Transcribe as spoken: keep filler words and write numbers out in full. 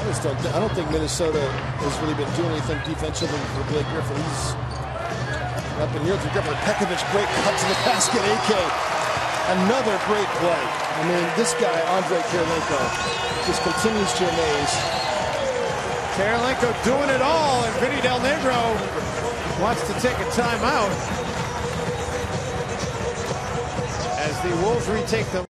just don't, I don't think Minnesota has really been doing anything defensively for Blake Griffin. He's up in here for Griffin. Pekovic, great cut to the basket. A K, another great play. I mean, this guy, Andrei Kirilenko, just continues to amaze. Kirilenko doing it all, and Vinny Del Negro wants to take a timeout as the Wolves retake them.